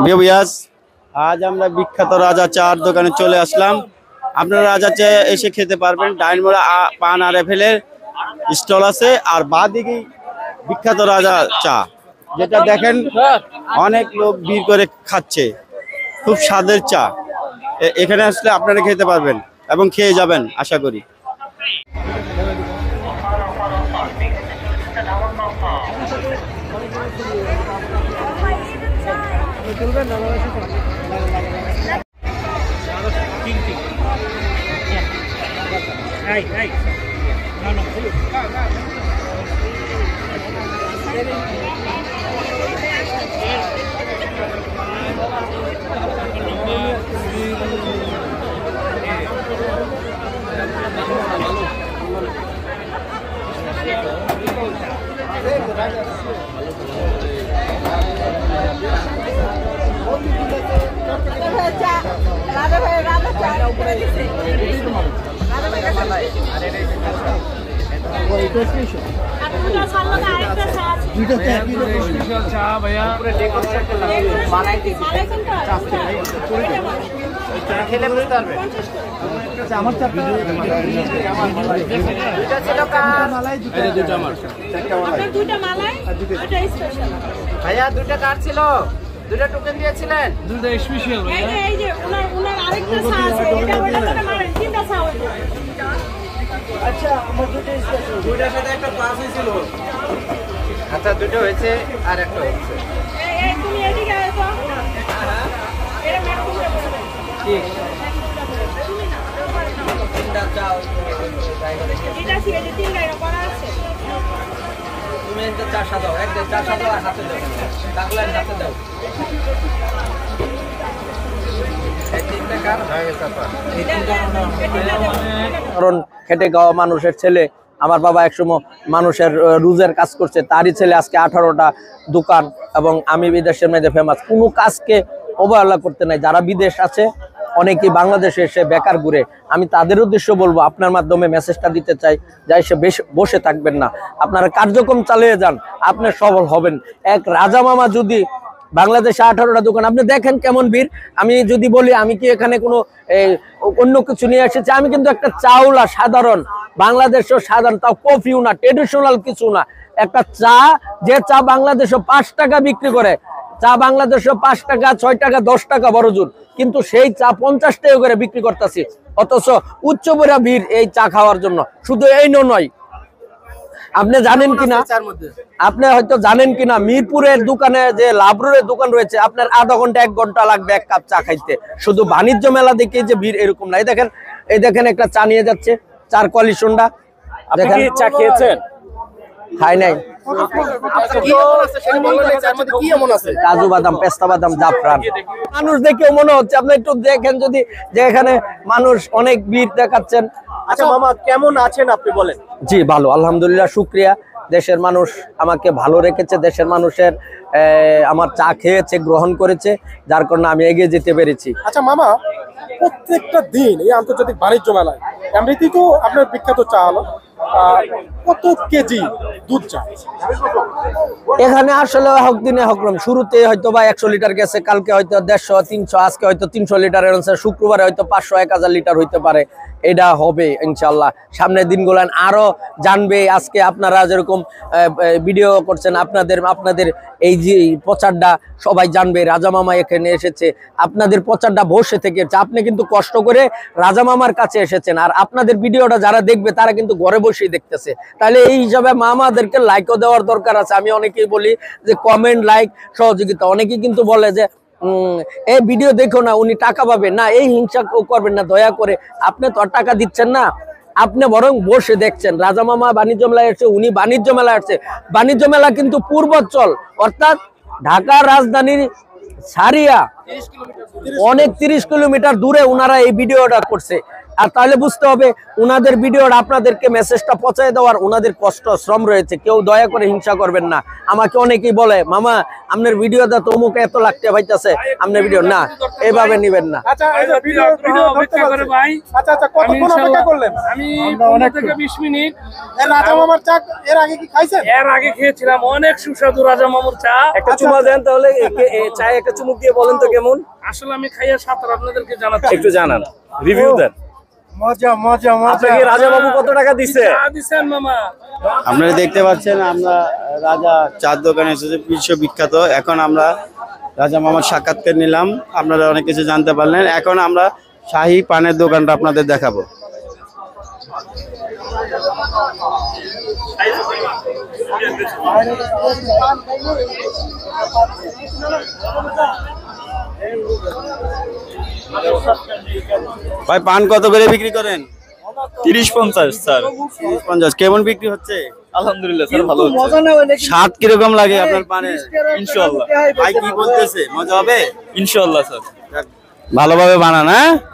বিয়াস আজ আমরা বিখ্যাত রাজা চার দোকানে চলে আসলাম। আপনারা রাজা চা এসে খেতে পারবেন। ডাইনমোড়া পান আর এফেলের স্টল আছে, আর বাদিকেই বিখ্যাত রাজা চা, যেটা দেখেন অনেক লোক ভিড় করে খাচ্ছে। খুব স্বাদের চা, এখানে আসলে আপনারা খেতে পারবেন এবং খেয়ে যাবেন আশা করি। ভাইয়া দুইটা কার ছিল, দুইটা টোকেন দিয়েছিলেন, দুইটা স্পেশাল ভাইয়া। এই যে ওনার আরেকটা চা আছে, এটা ওটা করে মারেন, তিনটা চা হইছে। আচ্ছা আমার দুইটা স্পেশাল, দুইটার সাথে একটা পাস হয়েছিল। আচ্ছা দুটো হয়েছে আর একটা হচ্ছে। এই তুমি এদিকে আসো। এর ম্যাডাম করে বলবেন কি তুমি না তিনটা চা এটা ছিল যে তিনটা এর করা আছে। তুমি একটা চা সাদাও, একটা চা সাদাও আর হাতে দাও, টাকলার হাতে দাও। কারণ খেটে খাওয়া মানুষের ছেলে, আমার বাবা একসময় মানুষের রুজের কাজ করছে, তারই ছেলে আজকে 18টা দোকান, এবং আমি বিদেশের মেয়েদে ফেমাস। কোনো কাজকে অবহেলা করতে নাই। যারা বিদেশ আছে অনেকেই বাংলাদেশে এসে বেকার ঘুরে, আমি তাদের উদ্দেশ্য বলবো, আপনার মাধ্যমে মেসেজটা দিতে চাই, যা এসে বসে থাকবেন না, আপনারা কার্যক্রম চালিয়ে যান, আপনি সফল হবেন। এক রাজা মামা যদি বাংলাদেশে 18টা দোকান, আপনি দেখেন কেমন ভিড়। আমি যদি বলি আমি কি এখানে কোনো অন্য কিছু নিয়ে এসেছি, আমি কিন্তু একটা চাউলা সাধারণ, বাংলাদেশেও সাধারণ, তাও কফিও না, ট্রেডিশনাল কিছু না, একটা চা, যে চা বাংলাদেশে 5 টাকা বিক্রি করে, চা বাংলাদেশে 5 টাকা 6 টাকা 10 টাকা বড় জোর, কিন্তু সেই চা 50 টাকা করে বিক্রি করতেছি। অথচ উচ্চপরা ভিড় এই চা খাওয়ার জন্য। শুধু এই নয়, আপনি জানেন কিনা, আপনি হয়তো জানেন কিনা, মিরপুরের দোকানে যে লাবরুরের দোকান রয়েছে, আপনার আধা ঘন্টা 1 ঘন্টা লাগবে এক কাপ চা খাইতে। শুধু বাণিজ্য মেলা দেখে যে ভিড় এরকম না। এই দেখেন একটা চা নিয়ে যাচ্ছে, চার কোয়ালিশনটা দেখেন। চা খেয়েছেন? খাই নাই। কাজু বাদাম, পেস্তা বাদাম, জাফরান। মানুষ দেখেও মনে হচ্ছে, আপনি একটু দেখেন যদি, যে এখানে মানুষ অনেক ভিড় দেখাচ্ছেন। আচ্ছা মামা, কেমন আছেন আপনি বলেন? জি ভালো, আলহামদুলিল্লাহ, শুক্রিয়া। দেশের মানুষ আমাকে ভালো রেখেছে, দেশের মানুষের আমার চা খেয়েছে, গ্রহণ করেছে, যার কারণে আমি এগিয়ে যেতে পেরেছি। আচ্ছা মামা, প্রত্যেকটা দিন এই আন্তর্জাতিক বাণিজ্য মেলায় এমনিতেই তো আপনার বিখ্যাত চা হলো, কত কেজি দুধ চা এখানে আসলে হক দিনে হকরম, শুরুতে হয়তো বা 100 লিটার গেছে, কালকে হয়তো 150 300, আজকে হয়তো 300 লিটারের, শুক্রবারে হয়তো 500 1000 লিটার হইতে পারে। এটা হবে ইনশাল্লাহ, সামনের দিনগুলো আরো জানবে। আজকে আপনারা যেরকম ভিডিও করছেন, আপনাদের এই যে প্রচারটা সবাই জানবে, রাজা মামা এখানে এসেছে, আপনাদের প্রচারটা বসে থেকে, আপনি কিন্তু কষ্ট করে রাজা মামার কাছে এসেছেন, আর আপনাদের ভিডিওটা যারা দেখবে তারা কিন্তু ঘরে বসেই দেখতেছে। তাহলে এই হিসাবে মামাদেরকে লাইকও দেওয়ার দরকার আছে। আমি অনেকেই বলি যে কমেন্ট, লাইক, সহযোগিতা। অনেকেই কিন্তু বলে যে এই ভিডিও দেখো না, উনি টাকা পাবে না, এই হিংসা করবেন না, দয়া করে। আপনি তো আর টাকা দিচ্ছেন না, আপনি বরং বসে দেখছেন। রাজা মামা বাণিজ্য মেলায় আসছে, উনি বাণিজ্য মেলায় আসছে। বাণিজ্য মেলা কিন্তু পূর্বাঞ্চল, অর্থাৎ ঢাকার রাজধানীর সারিয়া অনেক 30 কিলোমিটার দূরে ওনারা এই ভিডিওটা করছে। আর তাহলে বুঝতে হবে ওনাদের ভিডিওর আপনাদেরকে মেসেজটা পৌঁছায় দেওয়ার ওনাদের কষ্ট শ্রম রয়েছে। কেউ দয়া করে হিংসা করবেন না। আমাকে অনেকেই বলে মামা আপনার ভিডিওটা তো অমুক এত লাগতে পাইতেছে, আপনার ভিডিও না, এভাবে নিবেন না। আচ্ছা এই যে ভিডিও ধরতে পারছে ভাই। আচ্ছা কতক্ষণ অপেক্ষা করলেন? আমি 15 থেকে 20 মিনিট। এই রাজা মামার চা এর আগে কি খাইছেন? এর আগে খেয়েছিলাম, অনেক সুস্বাদু রাজা মামুর চা। একটা চুমা দেন তাহলে, চায়ে একটা চুমুক দিয়ে বলেন তো কেমন। আসলে আমি খাইয়া সাঁতার আপনাদেরকে জানাচ্ছি। একটু জানান, রিভিউ দেন। মজা মজা মজা। আপনাকে রাজা বাবু কত টাকা দিছে? চা দিছেন মামা। আপনারা দেখতে পাচ্ছেন আমরা রাজা চার দোকানে এসেছি, বিশ্ববিখ্যাত। এখন আমরা রাজা মামার সাক্ষাৎকার নিলাম, আপনারা অনেক কিছু জানতে পারলেন। এখন আমরা শাহী পানের দোকানটা আপনাদের দেখাবো। ভাই পান কত করে বিক্রি করেন? 30-50 স্যার। 30-50 কেমন বিক্রি হচ্ছে? আলহামদুলিল্লাহ স্যার, ভালো হচ্ছে। স্বাদ কিরকম লাগে আপনার পানের? ইনশাআল্লাহ। ভাই কি বলতেছে, মজা হবে? ইনশাআল্লাহ স্যার। ভালোভাবে বানান, হ্যাঁ?